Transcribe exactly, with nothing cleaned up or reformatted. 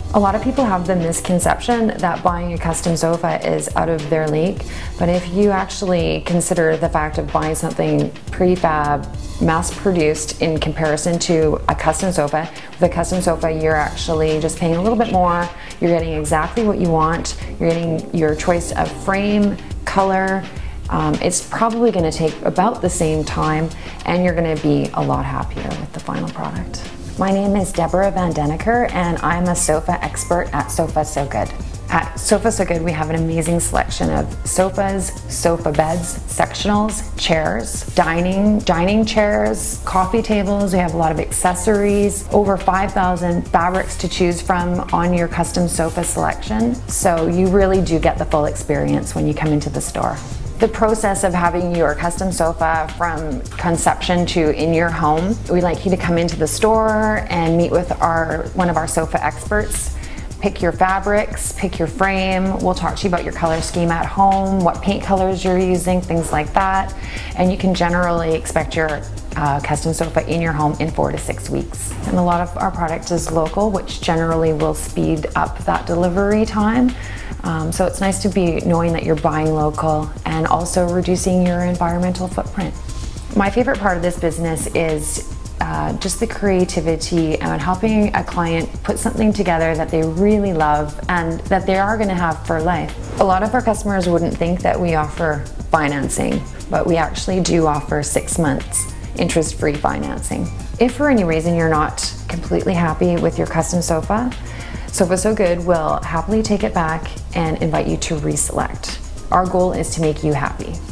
A lot of people have the misconception that buying a custom sofa is out of their league, but if you actually consider the fact of buying something prefab, mass-produced in comparison to a custom sofa, with a custom sofa you're actually just paying a little bit more, you're getting exactly what you want, you're getting your choice of frame, color. Um, it's probably going to take about the same time, and you're going to be a lot happier with the final product. My name is Deborah Van Denneker, and I'm a sofa expert at Sofa So Good. At Sofa So Good, we have an amazing selection of sofas, sofa beds, sectionals, chairs, dining, dining chairs, coffee tables. We have a lot of accessories, over five thousand fabrics to choose from on your custom sofa selection. So you really do get the full experience when you come into the store. The process of having your custom sofa from conception to in your home, we'd like you to come into the store and meet with our one of our sofa experts. Pick your fabrics, pick your frame. We'll talk to you about your color scheme at home, what paint colors you're using, things like that. And you can generally expect your uh, custom sofa in your home in four to six weeks. And a lot of our product is local, which generally will speed up that delivery time. Um, so it's nice to be knowing that you're buying local and also reducing your environmental footprint. My favorite part of this business is uh, just the creativity and helping a client put something together that they really love and that they are going to have for life. A lot of our customers wouldn't think that we offer financing, but we actually do offer six months interest-free financing. If for any reason you're not completely happy with your custom sofa, Sofa So Good will happily take it back and invite you to reselect. Our goal is to make you happy.